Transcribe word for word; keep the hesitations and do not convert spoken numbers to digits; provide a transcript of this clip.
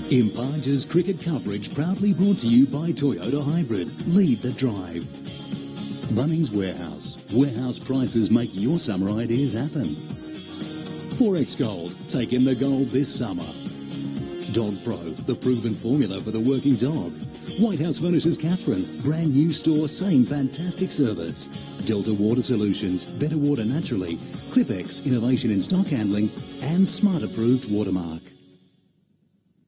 Imparja's cricket coverage proudly brought to you by Toyota Hybrid. Lead the drive. Bunnings Warehouse. Warehouse prices make your summer ideas happen. Forex Gold. Take in the gold this summer. Dog Pro, the proven formula for the working dog. White House Furnishers Catherine. Brand new store, same fantastic service. Delta Water Solutions. Better water naturally. Clipex. Innovation in stock handling. And Smart Approved Watermark.